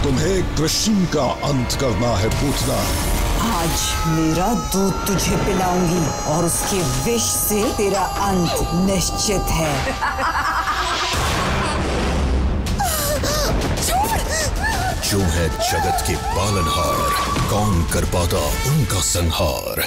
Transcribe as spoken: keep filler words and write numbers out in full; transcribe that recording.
तुम्हें कृष्ण का अंत करना है पूतना। आज मेरा दूध तुझे पिलाऊंगी और उसके विष से तेरा अंत निश्चित है। जो है जगत के पालनहार, कौन कर पाता उनका संहार।